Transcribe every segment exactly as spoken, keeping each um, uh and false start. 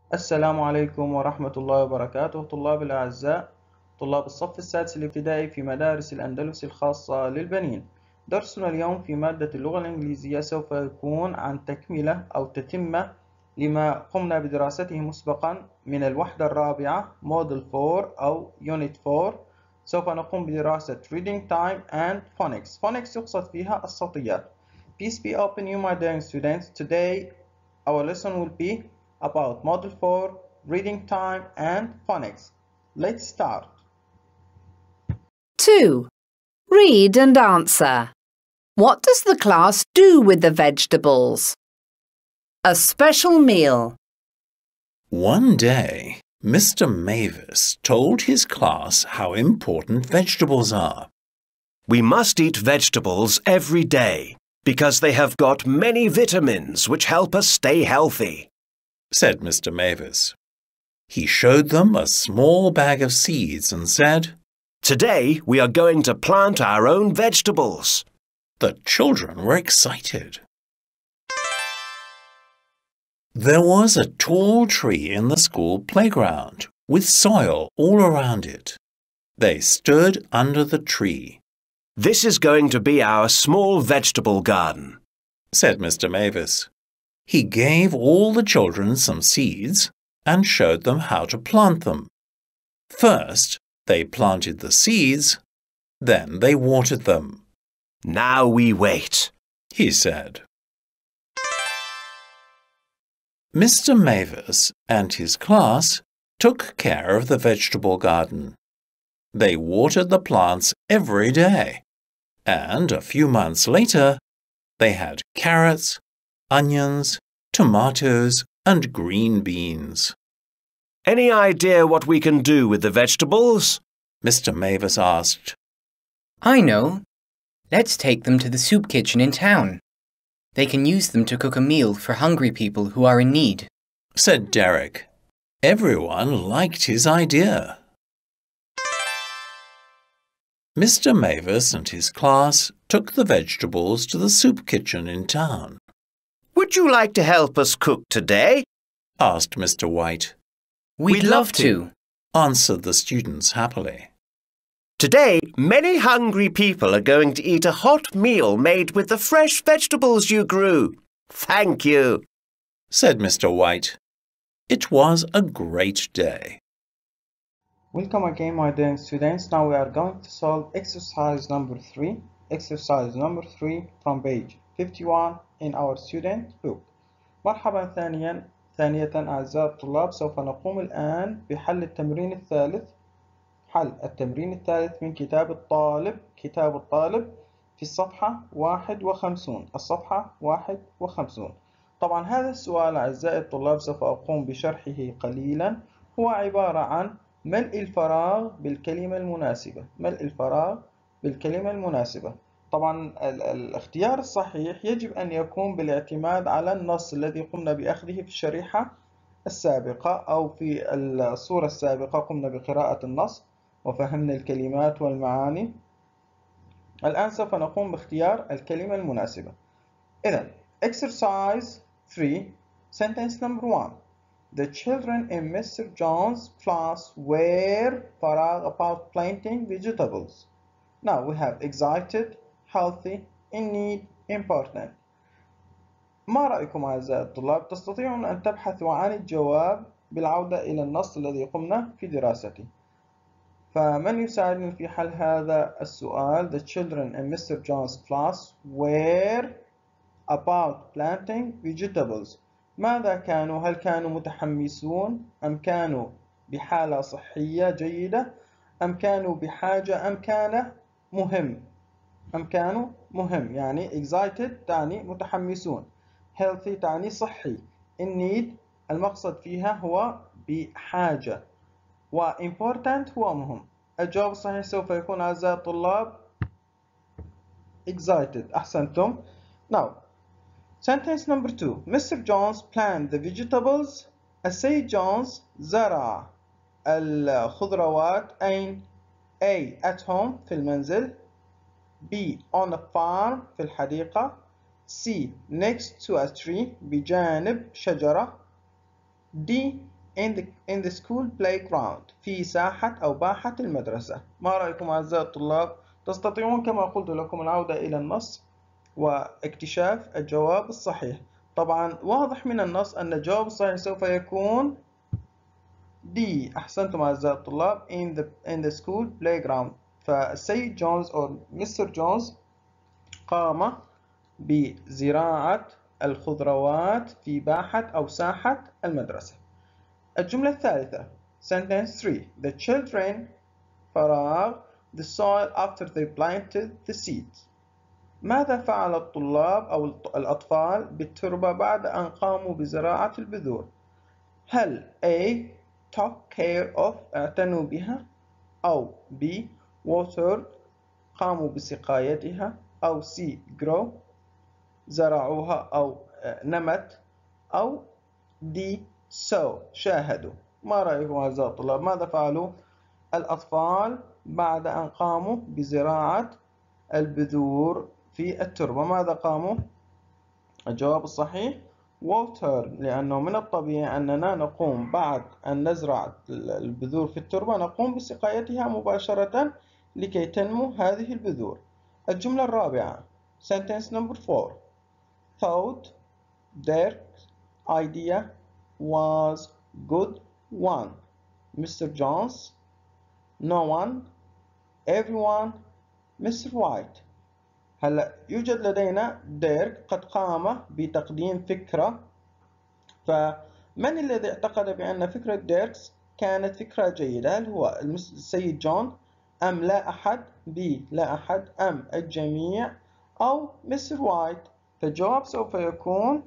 السلام عليكم ورحمة الله وبركاته طلاب الأعزاء، طلاب الصف السادس الابتدائي في مدارس الأندلس الخاصة للبنين. درسنا اليوم في مادة اللغة الإنجليزية سوف يكون عن تكملة أو تتمة لما قمنا بدراسته مسبقا من الوحدة الرابعة Model فور أو Unit فور. سوف نقوم بدراسة Reading Time and Phonics. Phonics يقصد فيها الصوتيات. Peace be upon you, my dear students. Today our lesson will be about Model four, Reading Time and Phonics. Let's start. two. Read and answer. What does the class do with the vegetables? A special meal. One day, Mister Mavis told his class how important vegetables are. We must eat vegetables every day because they have got many vitamins which help us stay healthy, said Mister Mavis. He showed them a small bag of seeds and said, "Today we are going to plant our own vegetables." The children were excited. There was a tall tree in the school playground with soil all around it. They stood under the tree. "This is going to be our small vegetable garden," said Mister Mavis. He gave all the children some seeds and showed them how to plant them. First, they planted the seeds, then they watered them. "Now we wait," he said. Mister Mavis and his class took care of the vegetable garden. They watered the plants every day, and a few months later, they had carrots, onions, tomatoes, and green beans. "Any idea what we can do with the vegetables?" Mister Mavis asked. I know. Let's take them to the soup kitchen in town. They can use them to cook a meal for hungry people who are in need, said Derek. Everyone liked his idea. Mister Mavis and his class took the vegetables to the soup kitchen in town. "Would you like to help us cook today?" asked Mister White. We'd, We'd love to, answered the students happily. "Today, many hungry people are going to eat a hot meal made with the fresh vegetables you grew. Thank you," said Mister White. It was a great day. Welcome again, my dear students. Now we are going to solve exercise number three. Exercise number three from page fifty-one in our student book. مرحبا ثانيا ثانية أعزائي الطلاب. سوف نقوم الآن بحل التمرين الثالث حل التمرين الثالث من كتاب الطالب كتاب الطالب في الصفحة واحد وخمسين الصفحة واحد وخمسين. طبعا هذا السؤال أعزائي الطلاب سوف أقوم بشرحه قليلا. هو عبارة عن ملء الفراغ بالكلمة المناسبة ملء الفراغ بالكلمة المناسبة. طبعا الاختيار الصحيح يجب أن يكون بالاعتماد على النص الذي قمنا بأخذه في الشريحة السابقة أو في الصورة السابقة. قمنا بقراءة النص وفهمنا الكلمات والمعاني. الآن سوف نقوم باختيار الكلمة المناسبة. إذن exercise three sentence number one. The children in Mister John's class were فراغ about planting vegetables. Now we have excited, healthy, in need, important. ما رأيكم أعزائي الطلاب؟ تستطيعون أن تبحثوا عن الجواب بالعودة إلى النص الذي قمنا في دراسته. فمن يساعدني في حل هذا السؤال؟ The children in Mister John's class were about planting vegetables. ماذا كانوا؟ هل كانوا متحمسون؟ أم كانوا بحالة صحية جيدة؟ أم كانوا بحاجة؟ أم كان مهم؟ أم كانوا مهم يعني excited تعني متحمسون، healthy تعني صحي، in need المقصد فيها هو بحاجة، و important هو مهم. الجواب الصحيح سوف يكون أعزائي الطلاب excited. أحسنتم. Now sentence number two. Mister Jones planted the vegetables. السيد جونز زرع الخضروات أين؟ A. at home في المنزل. B. on a farm في الحديقة. C. next to a tree بجانب شجرة. D. in the in the school playground في ساحة أو باحة المدرسة. ما رأيكم أعزائي الطلاب؟ تستطيعون كما قلت لكم العودة إلى النص واكتشاف الجواب الصحيح. طبعا واضح من النص أن الجواب الصحيح سوف يكون D. أحسنتم أعزائي الطلاب in the in the school playground. فالسيد جونز أو مستر جونز قام بزراعة الخضروات في باحة أو ساحة المدرسة. الجملة الثالثة sentence three. The children فراغ the soil after they planted the seeds. ماذا فعل الطلاب أو الأطفال بالتربة بعد أن قاموا بزراعة البذور؟ هل A. took care of اعتنوا بها، أو B. watered قاموا بسقايتها، أو C. grow زرعوها أو نمت، أو D. saw شاهدوا؟ ما رأيكم أعزائي الطلاب؟ ماذا فعلوا الأطفال بعد أن قاموا بزراعة البذور في التربة؟ ماذا قاموا؟ الجواب الصحيح water، لأنه من الطبيعي أننا نقوم بعد أن نزرع البذور في التربة نقوم بسقايتها مباشرة لكي تنمو هذه البذور. الجملة الرابعة sentence number four. thought Dirk's idea was good one. Mister Jones, no one, everyone, Mister White. هلا يوجد لدينا ديرك قد قام بتقديم فكرة، فمن الذي اعتقد بأن فكرة ديركس كانت فكرة جيدة؟ هل هو السيد جون أم لا أحد؟ بي لا أحد، أم الجميع، أو مستر وايت؟ فالجواب سوف يكون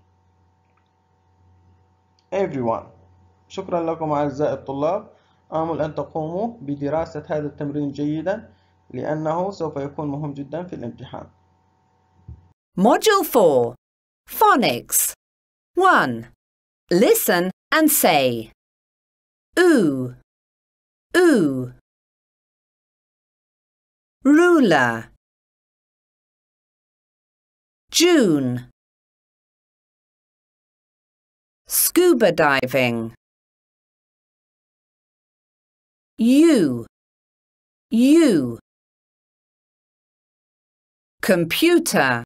everyone. شكرا لكم أعزائي الطلاب، آمل أن تقوموا بدراسة هذا التمرين جيدا لأنه سوف يكون مهم جدا في الامتحان. Module four. Phonics. one. Listen and say. Ooh. Ooh. Ruler. June. Scuba diving. You. You. Computer.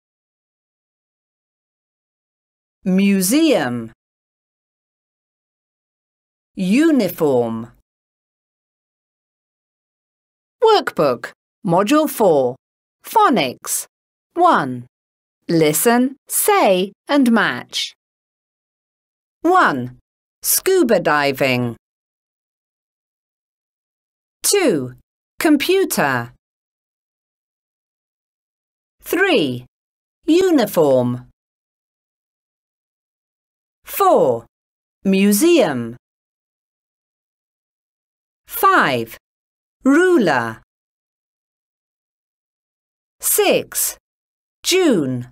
Museum. Uniform. Workbook. Module four. Phonics. one. Listen, say and match. one. Scuba diving. two. Computer. three. Uniform. four. Museum. five. Ruler. six. June.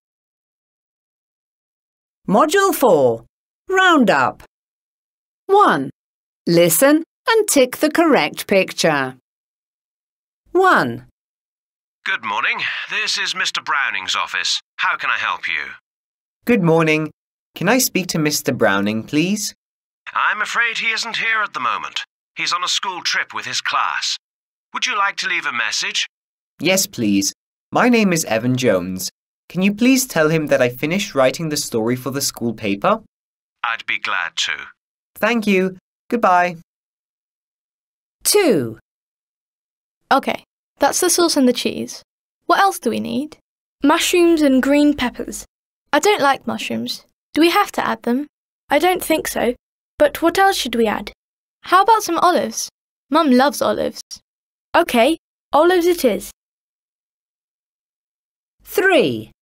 Module four. Roundup. one. Listen and tick the correct picture. one. Good morning. This is Mister Browning's office. How can I help you? Good morning. Can I speak to Mister Browning, please? I'm afraid he isn't here at the moment. He's on a school trip with his class. Would you like to leave a message? Yes, please. My name is Evan Jones. Can you please tell him that I finished writing the story for the school paper? I'd be glad to. Thank you. Goodbye. two. Okay, that's the sauce and the cheese. What else do we need? Mushrooms and green peppers. I don't like mushrooms. Do we have to add them? I don't think so. But what else should we add? How about some olives? Mum loves olives. Okay, olives it is. three.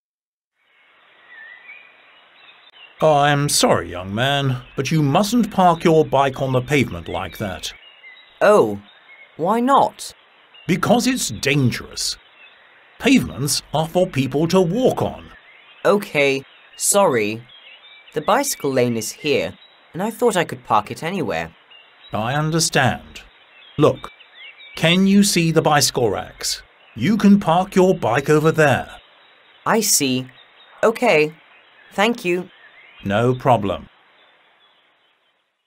I'm sorry, young man, but you mustn't park your bike on the pavement like that. Oh, why not? Because it's dangerous. Pavements are for people to walk on. Okay, sorry. The bicycle lane is here, and I thought I could park it anywhere. I understand. Look, can you see the bicycle racks? You can park your bike over there. I see. Okay, thank you. No problem.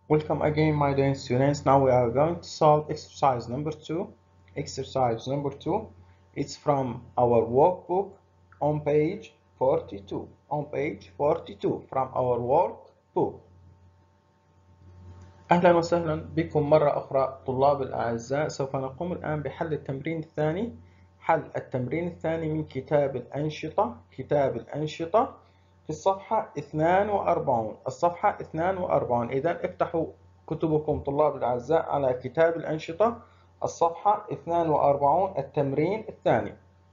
Welcome again, my dear students. Now we are going to solve exercise number two. Exercise number two. It's from our workbook on page forty-two. On page forty-two from our workbook. أهلا وسهلا بكم مرة أخرى طلاب الأعزاء. سوف نقوم الآن بحل التمرين الثاني. حل التمرين الثاني من كتاب الأنشطة. كتاب الأنشطة في الصفحة اثنين وأربعين. الصفحة اثنين وأربعين. إذا افتحوا كتبكم طلاب الأعزاء على كتاب الأنشطة الصفحة اثنين وأربعين التمرين الثاني.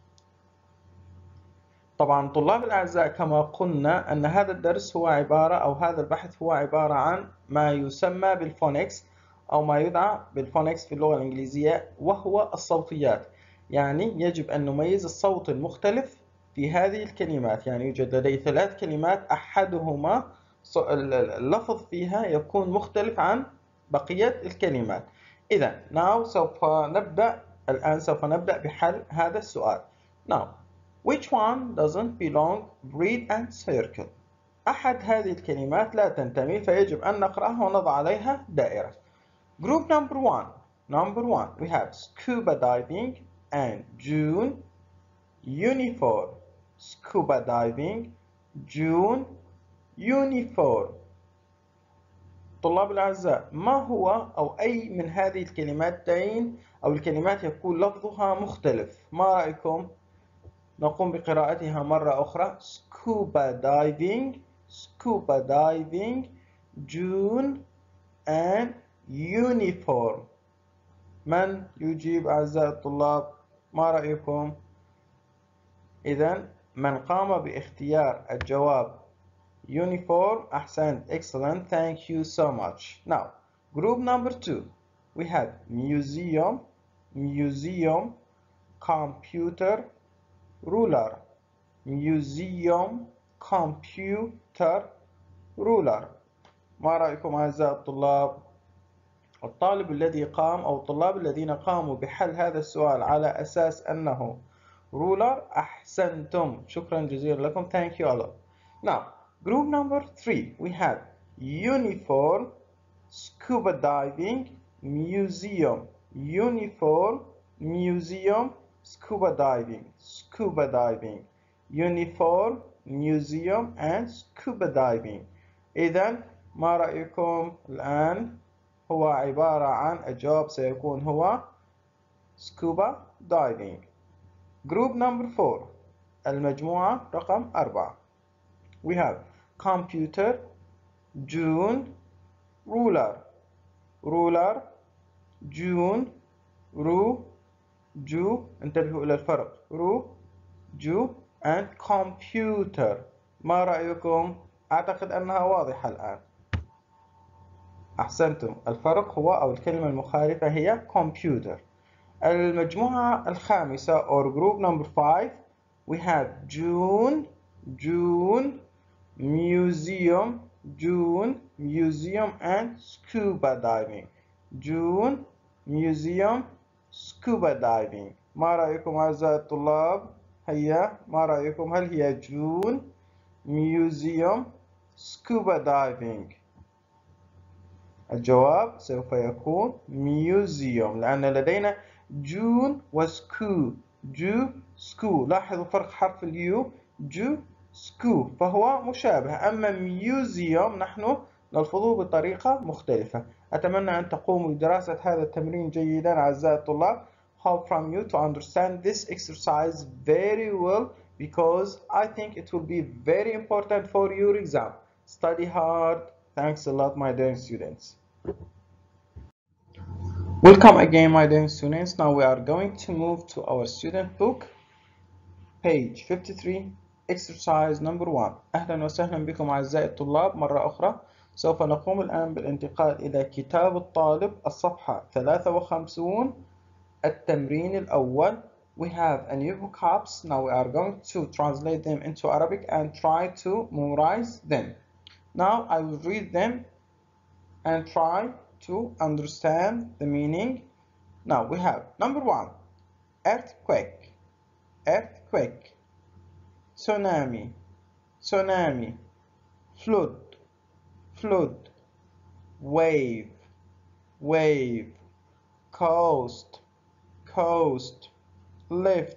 طبعا طلاب الأعزاء كما قلنا أن هذا الدرس هو عبارة أو هذا البحث هو عبارة عن ما يسمى بالفونكس أو ما يدعى بالفونكس في اللغة الإنجليزية، وهو الصوتيات. يعني يجب أن نميز الصوت المختلف في هذه الكلمات. يعني يوجد لدي ثلاث كلمات أحدهما اللفظ فيها يكون مختلف عن بقية الكلمات. إذا now سوف نبدأ الآن سوف نبدأ بحل هذا السؤال. Now which one doesn't belong? Read and circle. أحد هذه الكلمات لا تنتمي، فيجب أن نقرأها ونضع عليها دائرة. Group number one. Number one we have scuba diving and June. Uniform. Scuba diving, June, uniform. طلاب الأعزاء، ما هو أو أي من هذه الكلماتين أو الكلمات يكون لفظها مختلف؟ ما رأيكم؟ نقوم بقراءتها مرة أخرى. Scuba diving, scuba diving, June and uniform. من يجيب أعزائي الطلاب؟ ما رأيكم؟ إذن من قام باختيار الجواب uniform أحسنت. Excellent. Thank you so much. Now group number two we have museum, museum, computer, ruler. Museum, computer, ruler. ما رأيكم أعزائي الطلاب؟ الطالب الذي قام أو الطلاب الذين قاموا بحل هذا السؤال على أساس أنه ruler أحسنتم. شكرا جزيلا لكم. Thank you a lot. Now group number three we have uniform, scuba diving, museum. Uniform, museum, scuba diving. Scuba diving, uniform, museum and scuba diving. إذن ما رأيكم الآن؟ هو عبارة عن الجواب سيكون هو scuba diving. Group number four المجموعة رقم أربعة we have computer, June, ruler. ruler, June, ru, ju. انتبهوا إلى الفرق. ru, ju and computer. ما رأيكم؟ أعتقد أنها واضحة الآن. أحسنتم. الفرق هو أو الكلمة المخالفة هي computer. المجموعة الخامسة or group number five we have June, June, museum, June, museum and scuba diving. June, museum, scuba diving. ما رأيكم أعزائي الطلاب؟ هيا ما رأيكم؟ هل هي June, museum, scuba diving؟ الجواب سوف يكون museum لأن لدينا June وسكو. جو سكو. لاحظوا فرق حرف اليو. جو سكو فهو مشابه. أما museum نحن نلفظه بطريقة مختلفة. أتمنى أن تقوموا بدراسة هذا التمرين جيدا أعزائي الطلاب. Hope from you to understand this exercise very well because I think it will be very important for your exam. Study hard. Thanks a lot, my dear students. Welcome again, my dear students. Now we are going to move to our student book, page fifty-three, exercise number one. أهلا وسهلا بكم أعزائي الطلاب مرة أخرى. سوف نقوم الآن بالانتقال إلى كتاب الطالب الصفحة ثلاثة وخمسين التمرين الأول. We have a new vocabs. Now we are going to translate them into Arabic and try to memorize them. Now I will read them and try to understand the meaning. Now we have number one, earthquake, earthquake, tsunami, tsunami, flood, flood, wave wave coast coast lift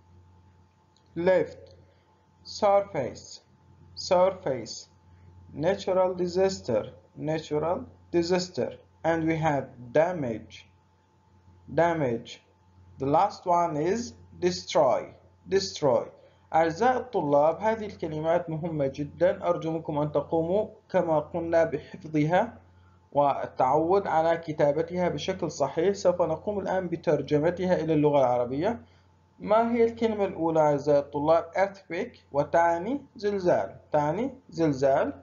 lift surface surface natural disaster natural disaster and we have damage damage. The last one is destroy destroy. أعزائي الطلاب هذه الكلمات مهمة جدا، أرجو منكم أن تقوموا كما قلنا بحفظها والتعود على كتابتها بشكل صحيح. سوف نقوم الآن بترجمتها إلى اللغة العربية. ما هي الكلمة الأولى أعزائي الطلاب؟ earthquake وتعني زلزال تعني زلزال.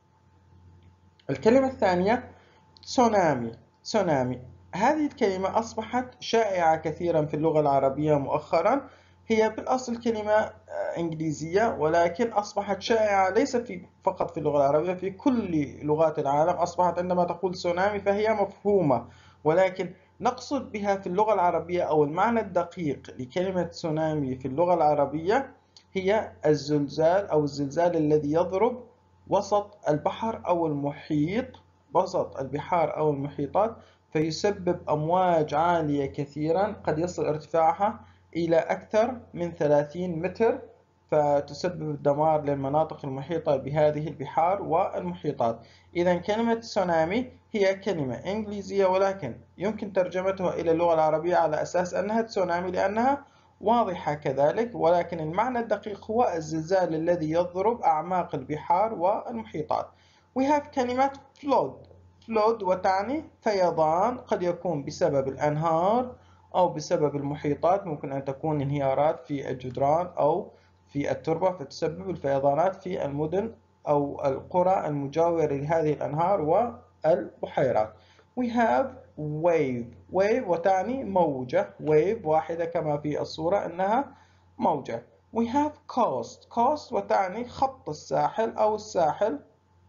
الكلمة الثانية تسونامي تسونامي. هذه الكلمة أصبحت شائعة كثيرا في اللغة العربية مؤخرا. هي بالأصل كلمة إنجليزية ولكن أصبحت شائعة ليس في فقط في اللغة العربية، في كل لغات العالم أصبحت عندما تقول تسونامي فهي مفهومة، ولكن نقصد بها في اللغة العربية أو المعنى الدقيق لكلمة تسونامي في اللغة العربية هي الزلزال أو الزلزال الذي يضرب وسط البحر أو المحيط وسط البحار أو المحيطات، فيسبب أمواج عالية كثيرا قد يصل ارتفاعها إلى أكثر من ثلاثين متر، فتسبب دمار للمناطق المحيطة بهذه البحار والمحيطات. إذا كلمة تسونامي هي كلمة إنجليزية ولكن يمكن ترجمتها إلى اللغة العربية على أساس أنها تسونامي لأنها واضحة كذلك، ولكن المعنى الدقيق هو الزلزال الذي يضرب أعماق البحار والمحيطات. We have كلمة flood flood وتعني فيضان، قد يكون بسبب الأنهار أو بسبب المحيطات، ممكن أن تكون انهيارات في الجدران أو في التربة فتسبب الفيضانات في المدن أو القرى المجاورة لهذه الأنهار والبحيرات. We have wave wave وتعني موجة wave واحدة كما في الصورة أنها موجة. We have coast coast وتعني خط الساحل أو الساحل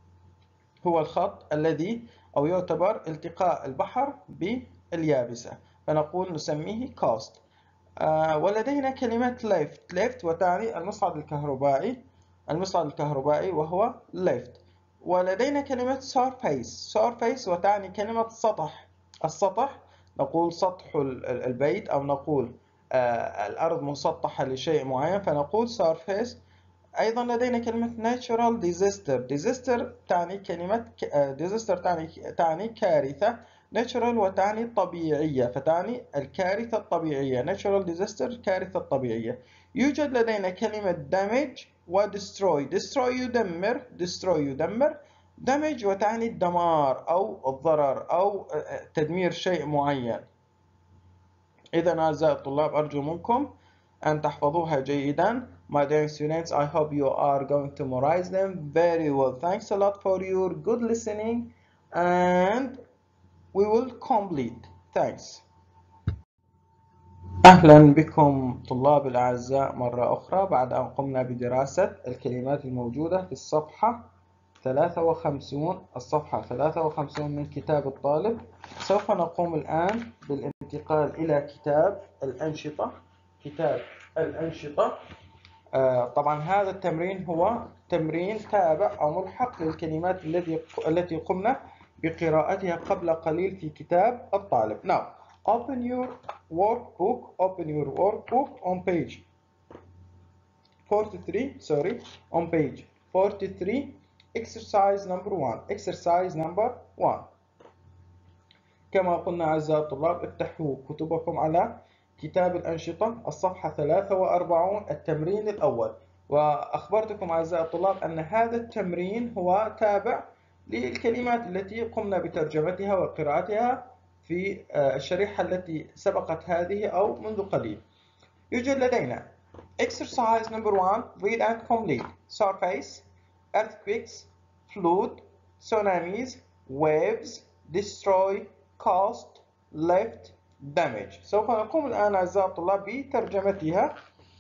هو الخط الذي أو يعتبر التقاء البحر باليابسة فنقول نسميه coast. آه ولدينا كلمة lift lift وتعني المصعد الكهربائي المصعد الكهربائي وهو lift. ولدينا كلمة surface surface وتعني كلمة سطح السطح، نقول سطح البيت أو نقول آه الأرض مسطحة لشيء معين فنقول surface. أيضا لدينا كلمة natural disaster disaster تعني كلمة disaster تعني تعني كارثة، natural وتعني طبيعية فتعني الكارثة الطبيعية natural disaster كارثة طبيعية. يوجد لدينا كلمة damage و destroy destroy يدمر destroy يدمر damage وتعني الدمار أو الضرر أو تدمير شيء معين. إذا أعزائي الطلاب أرجو منكم أن تحفظوها جيدا. My dear students, I hope you are going to memorize them very well. Thanks a lot for your good listening and we will complete. Thanks. أهلا بكم طلاب الأعزاء مرة أخرى بعد أن قمنا بدراسة الكلمات الموجودة في الصفحة ثلاثة وخمسين الصفحة ثلاثة وخمسين من كتاب الطالب. سوف نقوم الآن بالانتقال إلى كتاب الأنشطة كتاب الأنشطة. آه طبعا هذا التمرين هو تمرين تابع أو ملحق للكلمات التي التي قمنا بقراءتها قبل قليل في كتاب الطالب. Now open your workbook open your workbook on page forty-three sorry on page forty-three exercise number one exercise number one. كما قلنا أعزائي الطلاب افتحوا كتبكم على كتاب الأنشطة الصفحة ثلاثة وأربعين التمرين الأول. وأخبرتكم أعزائي الطلاب أن هذا التمرين هو تابع للكلمات التي قمنا بترجمتها وقراءتها في الشريحة التي سبقت هذه أو منذ قليل. يوجد لدينا exercise number one read and complete surface earthquakes flood tsunamis waves destroy cost lift damage. سوف نقوم الآن أعزائي الطلاب بترجمتها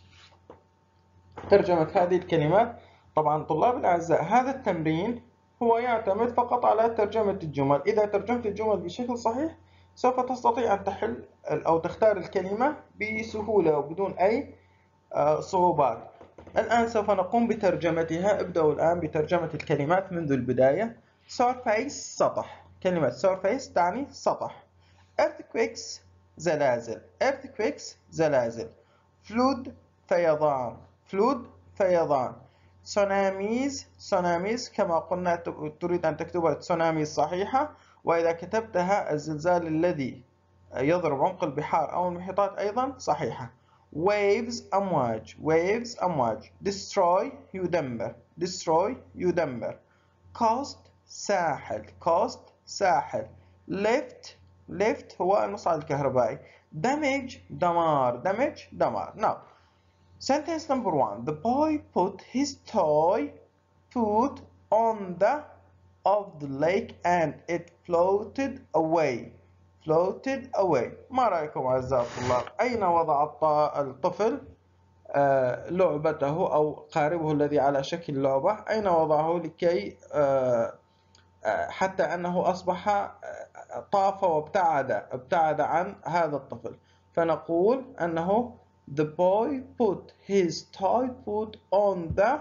ترجمة هذه الكلمات. طبعا طلاب الأعزاء هذا التمرين هو يعتمد فقط على ترجمة الجمل. إذا ترجمت الجمل بشكل صحيح سوف تستطيع أن تحل أو تختار الكلمة بسهولة وبدون أي صعوبات. الآن سوف نقوم بترجمتها. ابدأوا الآن بترجمة الكلمات منذ البداية. surface سطح كلمة surface تعني سطح. earthquakes زلازل. earthquakes زلازل. flood فيضان. flood فيضان. tsunamis tsunamis كما قلنا تريد أن تكتبها تسونامي صحيحة، وإذا كتبتها الزلزال الذي يضرب عمق البحار أو المحيطات أيضا صحيحة. waves أمواج. waves أمواج. destroy يدمر. destroy يدمر. coast ساحل. coast ساحل. lift lift هو المصعد الكهربائي. damage دمار. damage دمار. now sentence number one. The boy put his toy foot on the of the lake and it floated away. floated away. ما رأيكم أعزائي الطلاب؟ أين وضع الطفل آه لعبته أو قاربه الذي على شكل لعبة؟ أين وضعه لكي آه آه حتى أنه أصبح آه طاف وابتعد ابتعد عن هذا الطفل؟ فنقول أنه the boy put his toy foot on the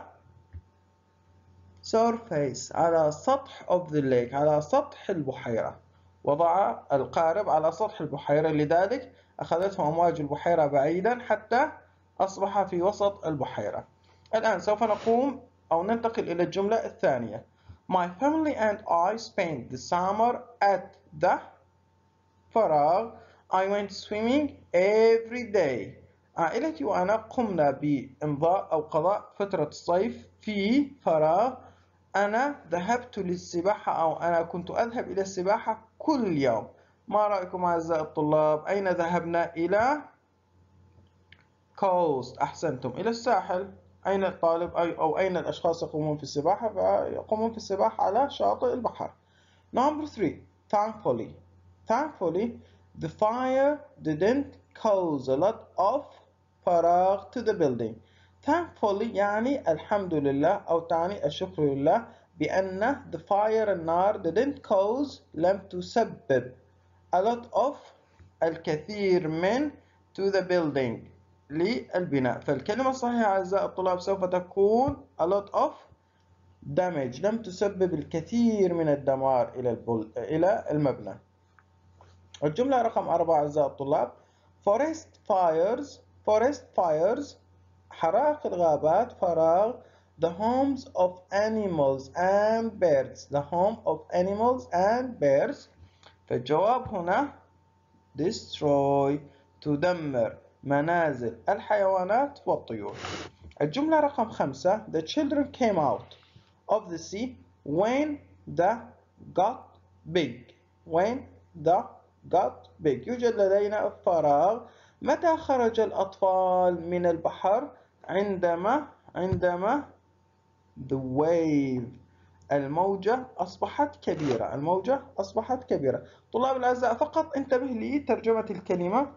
surface على سطح of the lake على سطح البحيرة. وضع القارب على سطح البحيرة، لذلك أخذته أمواج البحيرة بعيدا حتى أصبح في وسط البحيرة. الآن سوف نقوم أو ننتقل إلى الجملة الثانية. My family and I spent the summer at the فراغ I went swimming every day. عائلتي وأنا قمنا بإمضاء أو قضاء فترة الصيف في فراغ. أنا ذهبت للسباحة أو أنا كنت أذهب إلى السباحة كل يوم. ما رأيكم أعزائي الطلاب؟ أين ذهبنا؟ إلى coast. أحسنتم، إلى الساحل. أين الطالب أو أين الأشخاص يقومون في السباحة؟ فيقومون في السباحة على شاطئ البحر. Number three. Thankfully. Thankfully the fire didn't cause a lot of فراغ to the building. thankfully يعني الحمد لله أو تعني الشكر لله بأن the fire النار didn't cause لم تسبب a lot of الكثير من to the building للبناء. فالكلمة الصحيحة أعزائي الطلاب سوف تكون a lot of damage لم تسبب الكثير من الدمار إلى البل... إلى المبنى. الجملة رقم أربعة أعزائي الطلاب forest fires forest fires حرائق الغابات فراغ the homes of animals and birds the home of animals and birds. فالجواب هنا destroy تدمر منازل الحيوانات والطيور. الجملة رقم خمسة the children came out of the sea when the got big when the got big. يوجد لدينا فراغ متى خرج الأطفال من البحر؟ عندما عندما the wave الموجة أصبحت كبيرة الموجة أصبحت كبيرة. طلاب الأعزاء فقط انتبه لي ترجمة الكلمة.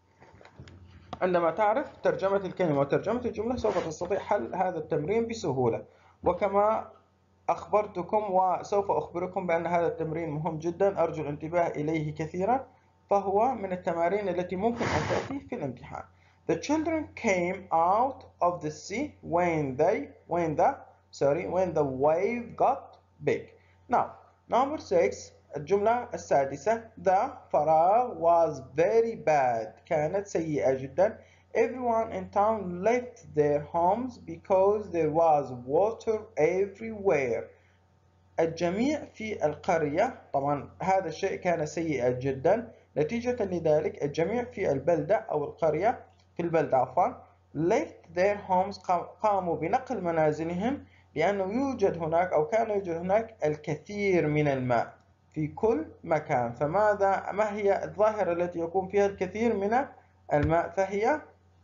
عندما تعرف ترجمة الكلمة وترجمة الجملة سوف تستطيع حل هذا التمرين بسهولة. وكما أخبرتكم وسوف أخبركم بأن هذا التمرين مهم جدا، أرجو الانتباه إليه كثيرا، فهو من التمارين التي ممكن أن تأتي في الامتحان. The children came out of the sea when they when the sorry when the wave got big. Now number six الجملة السادسة the فراغ was very bad كانت سيئة جدا. Everyone in town left their homes because there was water everywhere. الجميع في القرية طبعا هذا الشيء كان سيئا جدا. نتيجة لذلك الجميع في البلدة أو القرية في البلدة عفوا left their homes قاموا بنقل منازلهم لأنه يوجد هناك أو كان يوجد هناك الكثير من الماء في كل مكان. فماذا ما هي الظاهرة التي يكون فيها الكثير من الماء؟ فهي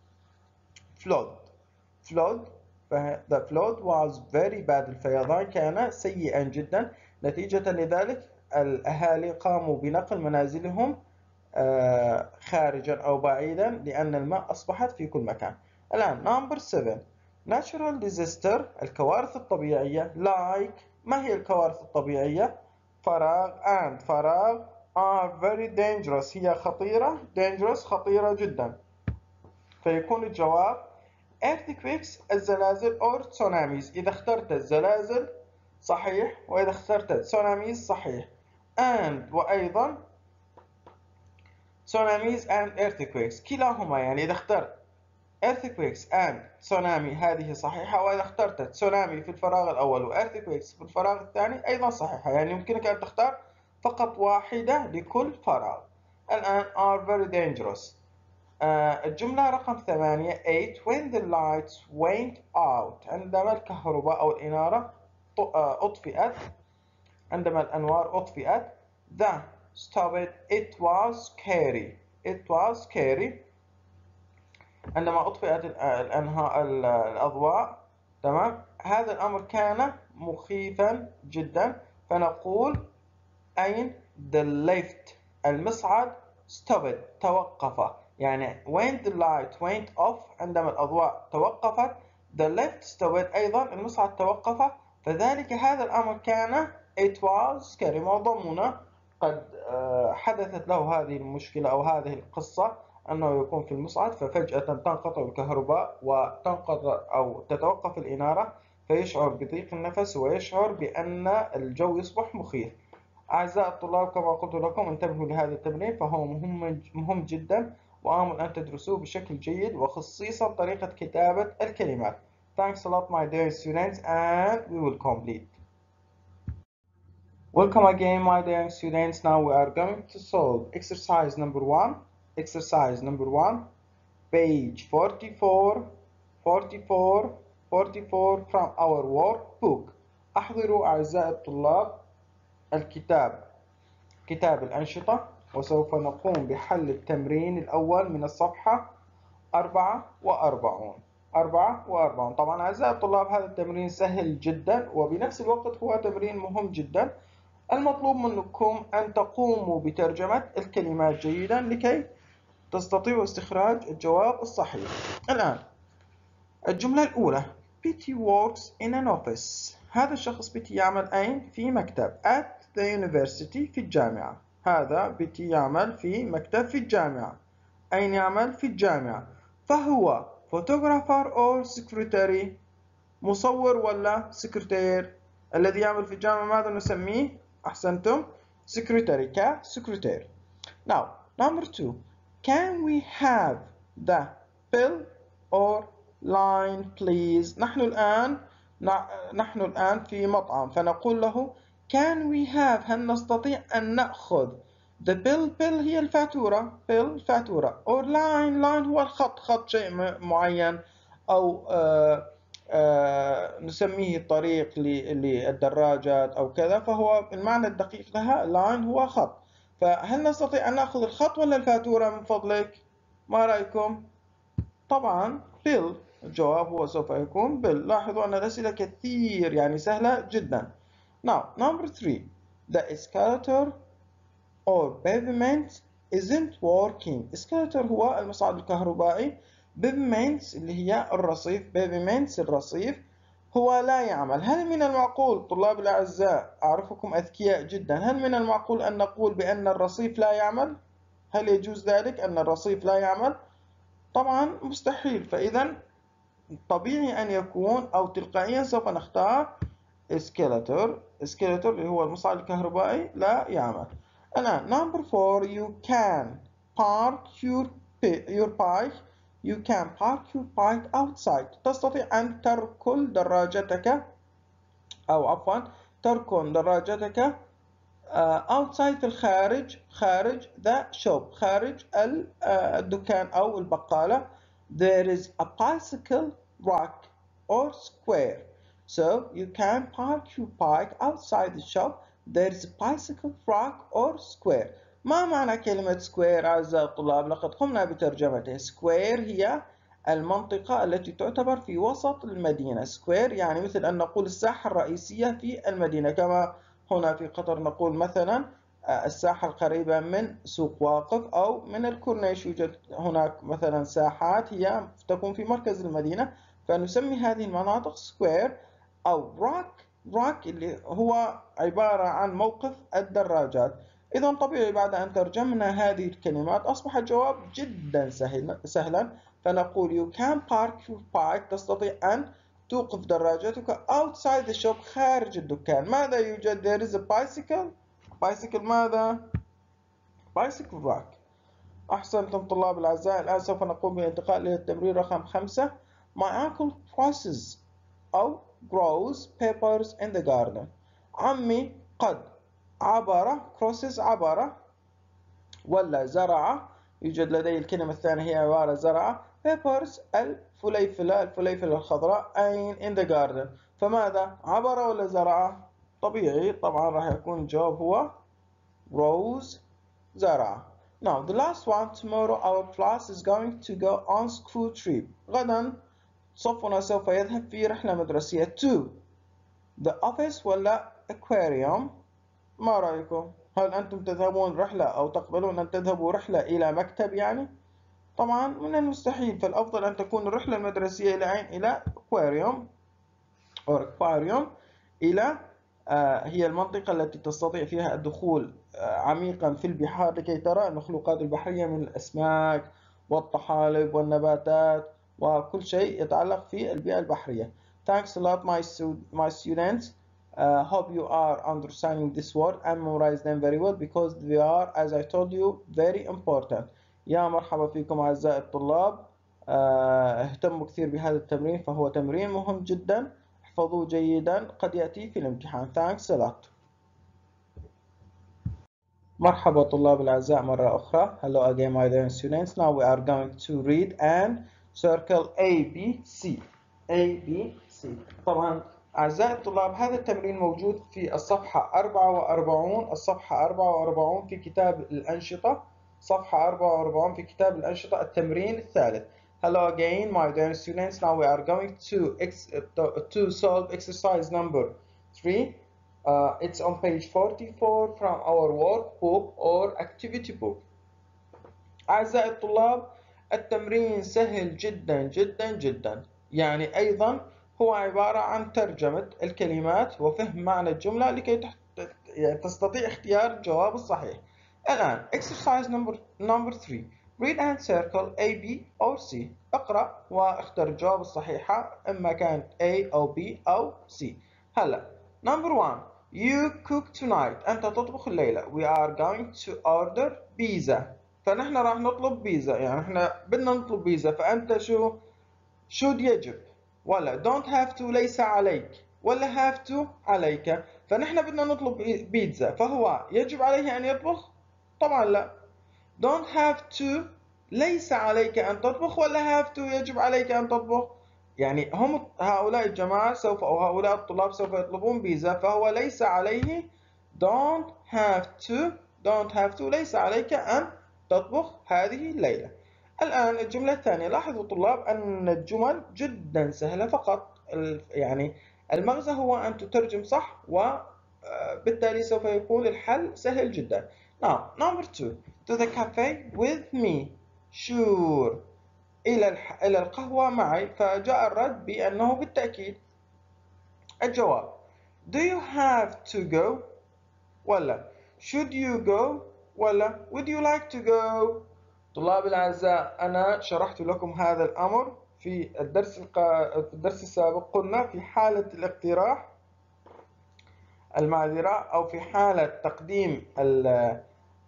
flood flood the flood was very bad. الفيضان كان سيئا جدا. نتيجة لذلك الأهالي قاموا بنقل منازلهم خارجا أو بعيدا لأن الماء أصبحت في كل مكان. الآن number seven natural disaster الكوارث الطبيعية like ما هي الكوارث الطبيعية؟ فراغ and فراغ are very dangerous هي خطيرة dangerous خطيرة جدا. فيكون الجواب earthquakes الزلازل or tsunamis. إذا اخترت الزلازل صحيح وإذا اخترت tsunamis صحيح. and وأيضا tsunamis and earthquakes. كلاهما يعني إذا اخترت earthquakes and tsunami هذه صحيحة، وإذا اخترت تسونامي في الفراغ الأول و earthquakes في الفراغ الثاني أيضا صحيحة، يعني يمكنك أن تختار فقط واحدة لكل فراغ. الآن are very dangerous. آه الجملة رقم ثمانية eight when the lights went out عندما الكهرباء أو الإنارة أطفئت، عندما الأنوار أطفئت. the stopped it was scary it was scary عندما أطفئت الأنهاء الأضواء. تمام، هذا الأمر كان مخيفا جدا، فنقول أين the lift المصعد stopped توقف، يعني when the light went off عندما الأضواء توقفت the lift stopped أيضا المصعد توقف، فذلك هذا الأمر كان it was scary. معظمنا قد حدثت له هذه المشكلة أو هذه القصة أنه يكون في المصعد ففجأة تنقطع الكهرباء وتنقطع أو تتوقف الإنارة فيشعر بضيق النفس ويشعر بأن الجو يصبح مخيف. أعزائي الطلاب، كما قلت لكم انتبهوا لهذا التمرين فهو مهم مهم جدا، وآمل أن تدرسوه بشكل جيد وخصيصا طريقة كتابة الكلمات. Thanks a lot my dear students, and we will complete. Welcome again my dear students. Now we are going to solve exercise number one. Exercise number one, page forty-four, forty-four, forty-four from our workbook. أحضروا أعزائي الطلاب الكتاب كتاب الأنشطة، وسوف نقوم بحل التمرين الأول من الصفحة أربعة وأربعين. أربعة وأربعين. طبعا أعزائي الطلاب هذا التمرين سهل جدا وبنفس الوقت هو تمرين مهم جدا. المطلوب منكم أن تقوموا بترجمة الكلمات جيدا لكي تستطيعوا استخراج الجواب الصحيح. الآن الجملة الأولى Betty works in an office. هذا الشخص بيتي يعمل أين؟ في مكتب. At the university في الجامعة. هذا بيتي يعمل في مكتب في الجامعة. أين يعمل؟ في الجامعة. فهو photographer or secretary؟ مصور ولا سكرتير؟ الذي يعمل في الجامعة ماذا نسميه؟ أحسنتم، secretary كسكرتير. Now number two, can we have the bill or line please؟ نحن الآن نحن الآن في مطعم فنقول له can we have هل نستطيع أن نأخذ the bill bill هي الفاتورة bill فاتورة or line line هو الخط خط شيء معين أو آه آه نسميه الطريق للدراجات أو كذا، فهو المعنى الدقيق لها line هو خط. فهل نستطيع أن نأخذ الخط ولا الفاتورة من فضلك؟ ما رأيكم؟ طبعا bill الجواب هو سوف يكون bill. لاحظوا أن الأسئلة كثير يعني سهلة جدا. Now number three, the escalator or pavement isn't working. escalator هو المصعد الكهربائي، pavement اللي هي الرصيف pavement الرصيف هو لا يعمل. هل من المعقول طلاب الأعزاء، أعرفكم أذكياء جدا، هل من المعقول أن نقول بأن الرصيف لا يعمل؟ هل يجوز ذلك أن الرصيف لا يعمل؟ طبعا مستحيل، فإذا طبيعي أن يكون أو تلقائيا سوف نختار escalator. escalator اللي هو المصعد الكهربائي لا يعمل. الآن number four, you can park your your bike you can park your bike outside. تستطيع أن تركن دراجتك أو عفوا تركن دراجتك outside في الخارج، خارج the shop خارج الدكان أو البقالة. There is a bicycle rack or square, so you can park your bike outside the shop. There is a bicycle rack or square. ما معنى كلمة square أعزائي الطلاب؟ لقد قمنا بترجمته. square هي المنطقة التي تعتبر في وسط المدينة. square يعني مثل أن نقول الساحة الرئيسية في المدينة، كما هنا في قطر نقول مثلا الساحة القريبة من سوق واقف أو من الكورنيش. يوجد هناك مثلا ساحات هي تكون في مركز المدينة، فنسمي هذه المناطق square أو rock. rock اللي هو عبارة عن موقف الدراجات. إذا طبيعي بعد أن ترجمنا هذه الكلمات أصبح الجواب جدا سهل سهلا، فنقول you can park your bike تستطيع أن توقف دراجتك outside the shop خارج الدكان. ماذا يوجد؟ there is a bicycle bicycle ماذا؟ bicycle rack. أحسنتم طلاب الأعزاء. الآن سوف نقوم بالانتقال إلى التمرين رقم خمسة. My uncle crosses أو grows peppers in the garden. عمي قد عبر crosses عبر ولا زرع. يوجد لدي الكلمة الثانية هي عبارة زرع. peppers الفليفلة الفليفلة الخضراء أين in the garden. فماذا؟ عبر ولا زرع؟ طبيعي طبعا راح يكون الجواب هو grows زرع. Now the last one. Tomorrow our class is going to go on school trip. غدا صفنا سوف يذهب في رحلة مدرسية to the office ولا aquarium. ما رأيكم؟ هل أنتم تذهبون رحلة أو تقبلون أن تذهبوا رحلة إلى مكتب يعني؟ طبعا من المستحيل. فالأفضل أن تكون الرحلة المدرسية إلى أين؟ إلى aquarium أو aquarium إلى آه هي المنطقة التي تستطيع فيها الدخول آه عميقا في البحار لكي ترى المخلوقات البحرية من الأسماك والطحالب والنباتات وكل شيء يتعلق في البيئة البحرية. Thanks a lot my, my students. Uh, hope you are understanding this word and memorize them very well because they are, as I told you, very important. يا مرحبا فيكم أعزائي الطلاب. uh, اهتموا كثير بهذا التمرين فهو تمرين مهم جدا. احفظوه جيدا قد يأتي في الامتحان. Thanks a lot. مرحبا طلاب الأعزاء مرة أخرى. Hello again my dear students. Now we are going to read and circle A, B, C. A, B, C. طبعا أعزائي الطلاب هذا التمرين موجود في الصفحة أربعة وأربعين الصفحة أربعة وأربعين في كتاب الأنشطة. صفحة أربعة وأربعين في كتاب الأنشطة التمرين الثالث. Hello again my dear students. Now we are going to, ex to solve exercise number three. Uh, it's on page forty-four from our workbook or activity book. أعزائي الطلاب التمرين سهل جدا جدا جدا. يعني أيضا هو عبارة عن ترجمة الكلمات وفهم معنى الجملة لكي تستطيع اختيار الجواب الصحيح. الآن exercise number number three. Read and circle A, B or C. اقرأ واختر الجواب الصحيحة إما كانت A أو B أو C. هلا number one. You cook tonight. أنت تطبخ الليلة. We are going to order pizza. فنحن راح نطلب بيتزا. يعني احنا بدنا نطلب بيتزا. فأنت شو should يجب ولا don't have to ليس عليك ولا have to عليك. فنحن بدنا نطلب بيتزا فهو يجب عليه أن يطبخ؟ طبعا لا. don't have to ليس عليك أن تطبخ ولا have to يجب عليك أن تطبخ. يعني هم هؤلاء الجماعة سوف أو هؤلاء الطلاب سوف يطلبون بيتزا فهو ليس عليه don't have to don't have to ليس عليك أن تطبخ هذه الليلة. الآن الجملة الثانية. لاحظوا طلاب أن الجمل جدا سهلة فقط يعني المغزى هو أن تترجم صح وبالتالي سوف يكون الحل سهل جدا. Now number two. To the cafe with me. Sure. إلى الح... إلى القهوة معي. فجاء الرد بأنه بالتأكيد. الجواب Do you have to go ولا Should you go ولا Would you like to go. طلاب الأعزاء أنا شرحت لكم هذا الأمر في الدرس الق... في الدرس السابق. قلنا في حالة الاقتراح المعذرة أو في حالة تقديم ال...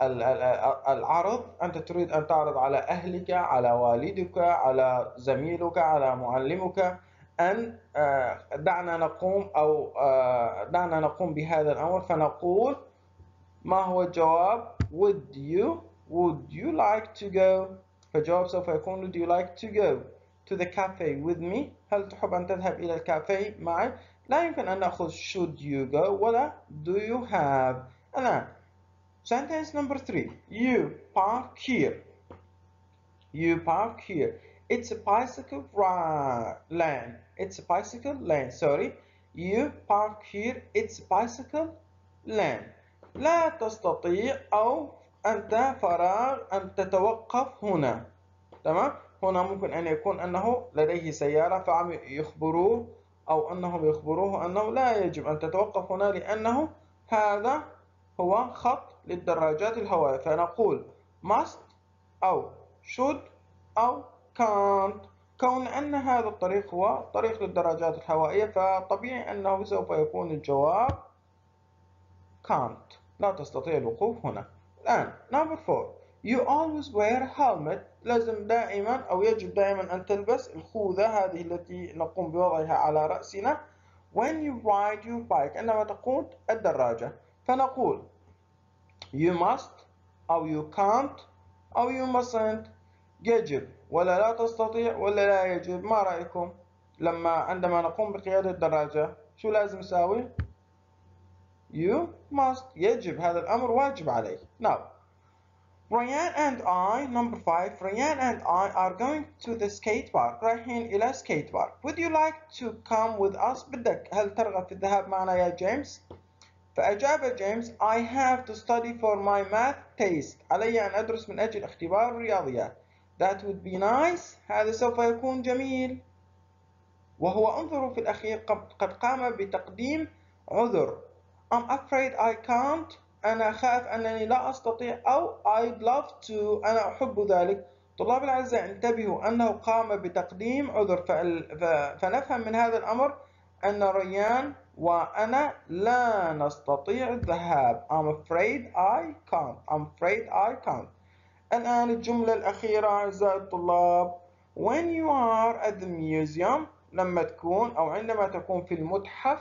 العرض أنت تريد أن تعرض على أهلك على والدك على زميلك على معلمك أن دعنا نقوم أو دعنا نقوم بهذا الأمر فنقول ما هو الجواب would you would you like to go. فالجواب سوف يكون would you like to go to the cafe with me. هل تحب أن تذهب إلى الكافيه معي. لا يمكن أن نأخذ should you go ولا do you have. الآن sentence number three. You park here. You park here. It's a bicycle lane. It's a bicycle lane. Sorry. You park here. It's a bicycle lane. لا تستطيع أو أنت فراغ أن تتوقف هنا. تمام. هنا ممكن أن يكون أنه لديه سيارة فعم يخبروه أو أنهم يخبروه أنه لا يجب أن تتوقف هنا لأنه هذا هو خط للدراجات الهوائية. فنقول must أو should أو can't. كون أن هذا الطريق هو طريق للدراجات الهوائية فطبيعي أنه سوف يكون الجواب can't. لا تستطيع الوقوف هنا. الآن number four. You always wear a helmet. لازم دائما أو يجب دائما أن تلبس الخوذة هذه التي نقوم بوضعها على رأسنا when you ride your bike عندما تقود الدراجة. فنقول you must أو you can't أو you mustn't. يجب ولا لا تستطيع ولا لا يجب. ما رأيكم؟ لما عندما نقوم بقيادة الدراجة شو لازم نساوي؟ you must. يجب، هذا الأمر واجب عليه. Now Ryan and I, number five, Ryan and I are going to the skate park. رايحين إلى skate park. Would you like to come with us? بدك هل ترغب في الذهاب معنا يا جيمس؟ فأجاب جيمس I have to study for my math test. علي أن أدرس من أجل اختبار الرياضيات. That would be nice. هذا سوف يكون جميل. وهو انظروا في الأخير قد قام بتقديم عذر. I'm afraid I can't. أنا أخاف أنني لا أستطيع أو I'd love to. أنا أحب ذلك. طلاب الأعزاء انتبهوا أنه قام بتقديم عذر. فنفهم من هذا الأمر أن ريان وأنا لا نستطيع الذهاب. I'm afraid I can't. I'm afraid I can't. الآن الجملة الأخيرة أعزائي الطلاب. When you are at the museum لما تكون أو عندما تكون في المتحف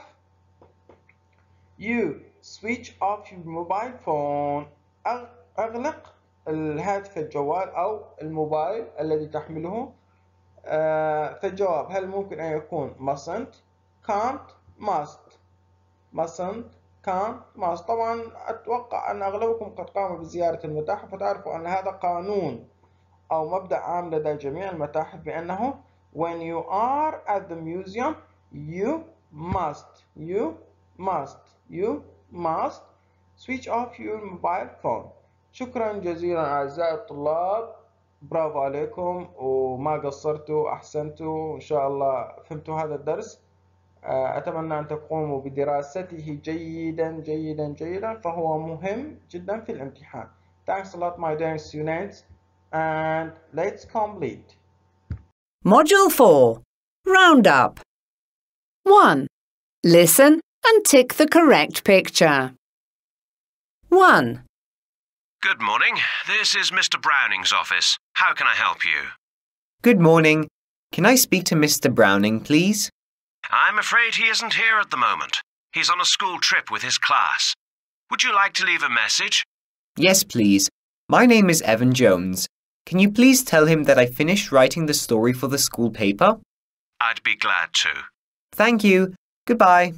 you switch off your mobile phone. أغلق الهاتف الجوال أو الموبايل الذي تحمله. فالجواب هل ممكن أن يكون mustn't, can't, must. mustn't, can't, must. طبعا أتوقع أن أغلبكم قد قاموا بزيارة المتاحف وتعرفوا أن هذا قانون أو مبدأ عام لدى جميع المتاحف بأنه when you are at the museum you must you must you must switch off your mobile phone. شكرا جزيلا أعزائي الطلاب. برافو عليكم وما قصرتوا، أحسنتوا، إن شاء الله فهمتوا هذا الدرس. أتمنى أن تقوموا بدراسته جيدا جيدا جيدا فهو مهم جدا في الامتحان. Thanks a lot my dear students and let's complete. Module four. Roundup. one. Listen and tick the correct picture. one. Good morning. This is Mister Browning's office. How can I help you? Good morning. Can I speak to Mister Browning, please? I'm afraid he isn't here at the moment. He's on a school trip with his class. Would you like to leave a message? Yes, please. My name is Evan Jones. Can you please tell him that I finished writing the story for the school paper? I'd be glad to. Thank you. Goodbye.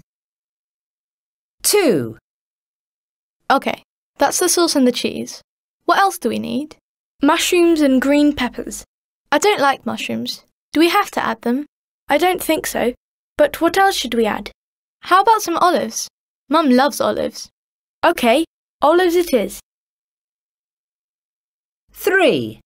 two. Okay, that's the sauce and the cheese. What else do we need? Mushrooms and green peppers. I don't like mushrooms. Do we have to add them? I don't think so. But what else should we add? How about some olives? Mum loves olives. Okay, olives it is. three.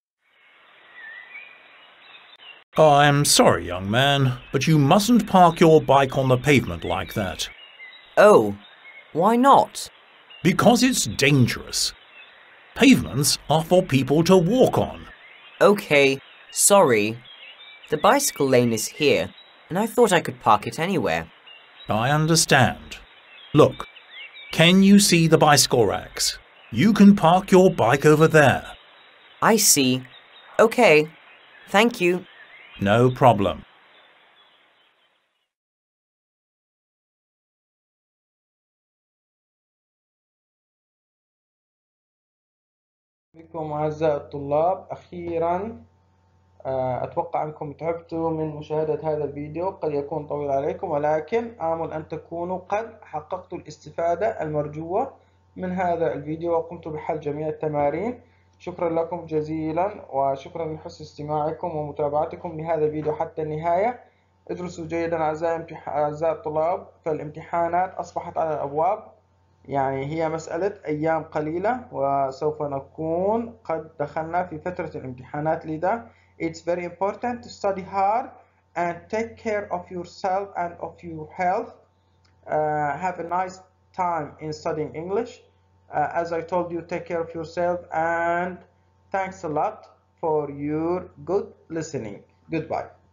I'm sorry, young man, but you mustn't park your bike on the pavement like that. Oh, why not? Because it's dangerous. Pavements are for people to walk on. Okay, sorry. The bicycle lane is here, and I thought I could park it anywhere. I understand. Look, can you see the bicycle racks? You can park your bike over there. I see. Okay, thank you. No problem. بكم أعزائي الطلاب. أخيرا أتوقع أنكم تعبتوا من مشاهدة هذا الفيديو. قد يكون طويل عليكم ولكن آمل أن تكونوا قد حققتوا الاستفادة المرجوة من هذا الفيديو وقمتوا بحل جميع التمارين. شكرا لكم جزيلا وشكرا لحسن استماعكم ومتابعتكم لهذا الفيديو حتى النهاية. ادرسوا جيدا أعزائي الطلاب، فالامتحانات أصبحت على الأبواب، يعني هي مسألة أيام قليلة وسوف نكون قد دخلنا في فترة الامتحانات. لذا it's very important to study hard and take care of yourself and of your health. Uh, have a nice time in studying English. Uh, as I told you, take care of yourself and thanks a lot for your good listening. Goodbye.